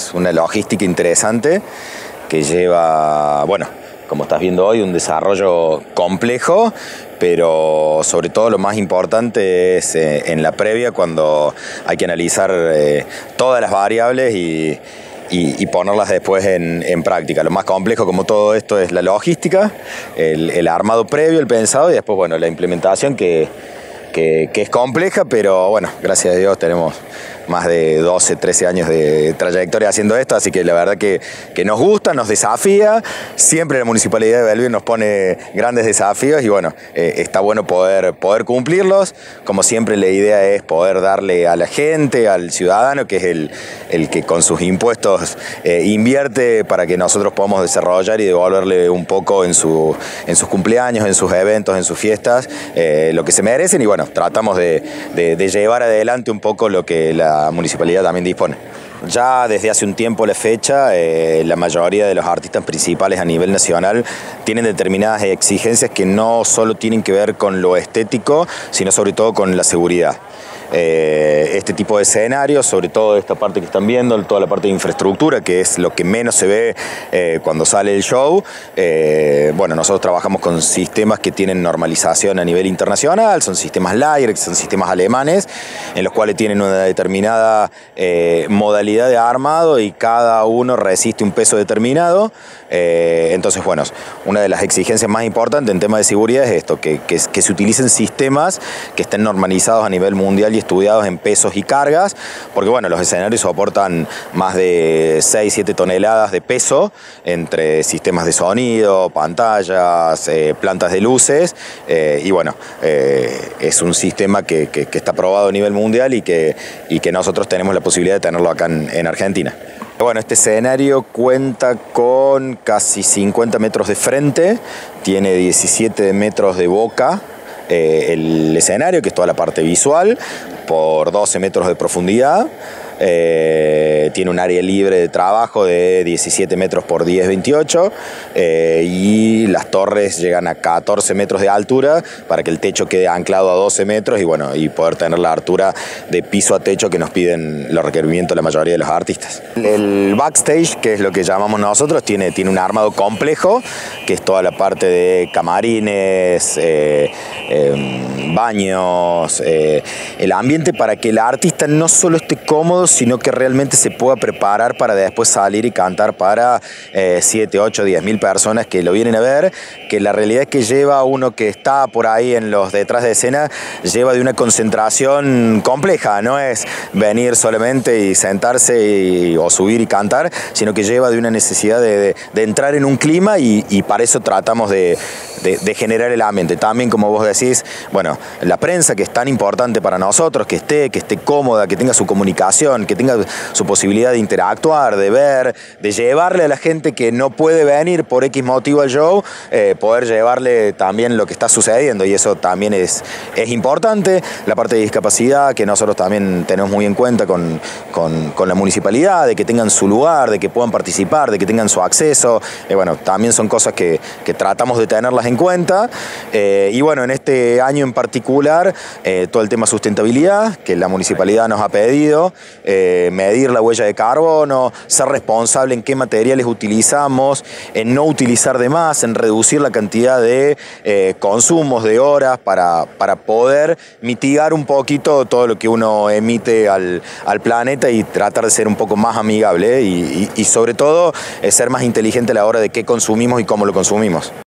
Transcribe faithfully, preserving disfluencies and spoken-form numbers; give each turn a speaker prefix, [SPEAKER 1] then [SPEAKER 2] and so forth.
[SPEAKER 1] es una logística interesante que lleva, bueno, como estás viendo hoy, un desarrollo complejo, pero sobre todo lo más importante es eh, en la previa, cuando hay que analizar eh, todas las variables y, y, y ponerlas después en, en práctica. Lo más complejo, como todo esto, es la logística, el, el armado previo, el pensado, y después, bueno, la implementación que, que, que es compleja, pero bueno, gracias a Dios tenemos más de doce, trece años de trayectoria haciendo esto, así que la verdad que, que nos gusta, nos desafía. Siempre la Municipalidad de Bellevue nos pone grandes desafíos y bueno, eh, está bueno poder, poder cumplirlos. Como siempre, la idea es poder darle a la gente, al ciudadano, que es el, el que con sus impuestos eh, invierte para que nosotros podamos desarrollar y devolverle un poco en, su, en sus cumpleaños, en sus eventos, en sus fiestas, eh, lo que se merecen, y bueno, tratamos de, de, de llevar adelante un poco lo que la La municipalidad también dispone. Ya desde hace un tiempo a la fecha, eh, la mayoría de los artistas principales a nivel nacional tienen determinadas exigencias que no solo tienen que ver con lo estético, sino sobre todo con la seguridad. Eh, este tipo de escenarios, sobre todo esta parte que están viendo, toda la parte de infraestructura, que es lo que menos se ve eh, cuando sale el show. Eh, bueno, nosotros trabajamos con sistemas que tienen normalización a nivel internacional, son sistemas Leyer, son sistemas alemanes, en los cuales tienen una determinada eh, modalidad de armado y cada uno resiste un peso determinado. Eh, entonces, bueno, una de las exigencias más importantes en tema de seguridad es esto, que, que, que se utilicen sistemas que estén normalizados a nivel mundial y estudiados en pesos y cargas, porque bueno, los escenarios soportan más de seis, siete toneladas de peso entre sistemas de sonido, pantallas, eh, plantas de luces, eh, y bueno, eh, es un sistema que, que, que está aprobado a nivel mundial y que, y que nosotros tenemos la posibilidad de tenerlo acá en, en Argentina. Bueno, este escenario cuenta con casi cincuenta metros de frente, tiene diecisiete metros de boca, eh, el escenario, que es toda la parte visual, por doce metros de profundidad. Eh, tiene un área libre de trabajo de diecisiete metros por diez, veintiocho, eh, y las torres llegan a catorce metros de altura para que el techo quede anclado a doce metros y bueno, y poder tener la altura de piso a techo que nos piden los requerimientos de la mayoría de los artistas. El backstage, que es lo que llamamos nosotros, tiene, tiene un armado complejo, que es toda la parte de camarines, eh, eh, baños, eh, el ambiente para que el artista no solo esté cómodo, sino que realmente se pueda preparar para después salir y cantar para eh, siete, ocho, diez mil personas que lo vienen a ver, que la realidad es que lleva uno que está por ahí en los detrás de escena, lleva de una concentración compleja, no es venir solamente y sentarse y, o subir y cantar, sino que lleva de una necesidad de, de, de entrar en un clima y, y para eso tratamos de, de, de generar el ambiente. También, como vos decís, bueno, la prensa, que es tan importante para nosotros, que esté, que esté cómoda, que tenga su comunicación, que tenga su posibilidad de interactuar, de ver, de llevarle a la gente que no puede venir por X motivo al show, eh, poder llevarle también lo que está sucediendo, y eso también es, es importante. La parte de discapacidad, que nosotros también tenemos muy en cuenta con, con, con la municipalidad, de que tengan su lugar, de que puedan participar, de que tengan su acceso, eh, bueno, también son cosas que, que tratamos de tenerlas en cuenta. Eh, y bueno, en este año en particular, eh, todo el tema sustentabilidad, que la municipalidad nos ha pedido, Eh, medir la huella de carbono, ser responsable en qué materiales utilizamos, en no utilizar de más, en reducir la cantidad de eh, consumos de horas para, para poder mitigar un poquito todo lo que uno emite al, al planeta y tratar de ser un poco más amigable, ¿eh? y, y, y sobre todo eh, ser más inteligente a la hora de qué consumimos y cómo lo consumimos.